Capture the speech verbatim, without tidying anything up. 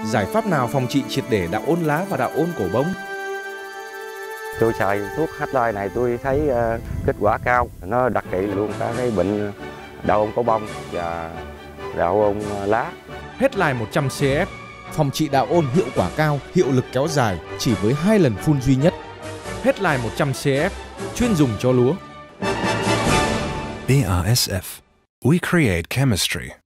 Giải pháp nào phòng trị triệt để đạo ôn lá và đạo ôn cổ bông? Tôi xài thuốc Headline này tôi thấy uh, kết quả cao, nó đặc trị luôn cả cái bệnh đạo ôn cổ bông và đạo ôn lá. Headline một trăm xê ép, phòng trị đạo ôn hiệu quả cao, hiệu lực kéo dài chỉ với hai lần phun duy nhất. Headline một trăm xê ép, chuyên dùng cho lúa. B A S F. We create chemistry.